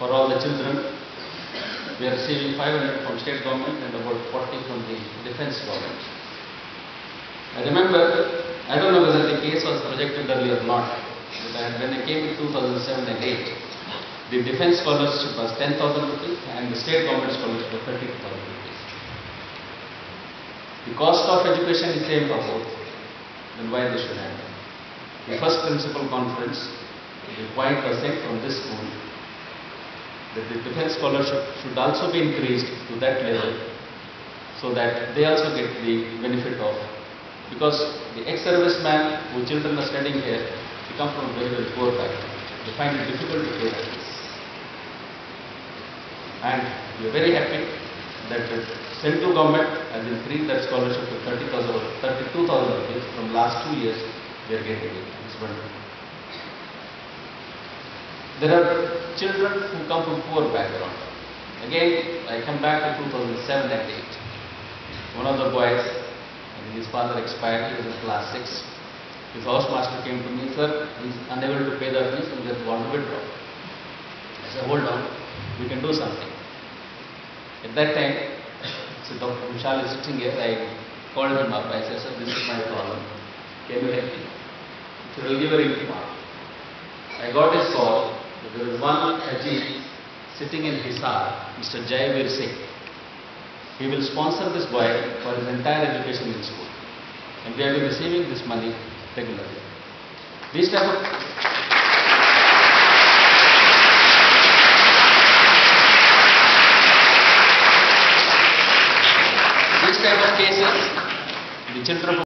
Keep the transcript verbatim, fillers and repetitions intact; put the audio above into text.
for all the children. We are receiving five hundred from state government and about forty from the defense government. I remember, I don't know whether the case was projected earlier or not, but when I came in two thousand seven and eight, the defense scholarship was ten thousand rupees and the state government scholarship was thirty thousand rupees. The cost of education is same for both, then why this should happen? The first principal conference, the point was sent from this school that the defense scholarship should also be increased to that level so that they also get the benefit of, because the ex-serviceman whose children are studying here, they come from a very, very poor background. They find it difficult to pay the fees. And we are very happy that the central government has increased that scholarship to thirty thousand, thirty-two thousand rupees from last two years. They are getting it. It's wonderful. There are children who come from poor background. Again, I come back to two thousand seven and eight. One of the boys, his father expired, he was in class six. His housemaster came to me, sir, he is unable to pay the fees and just want to withdraw. I said, hold on, we can do something. At that time, so Doctor Vishal is sitting here, I called him up, I said, sir, this is my problem. Can you help me? He will give a report. I got his call. There is one Haji sitting in Hisar, Mister Jaivir Singh. He will sponsor this boy for his entire education in school. And we have been receiving this money regularly. These type of these type of cases, the children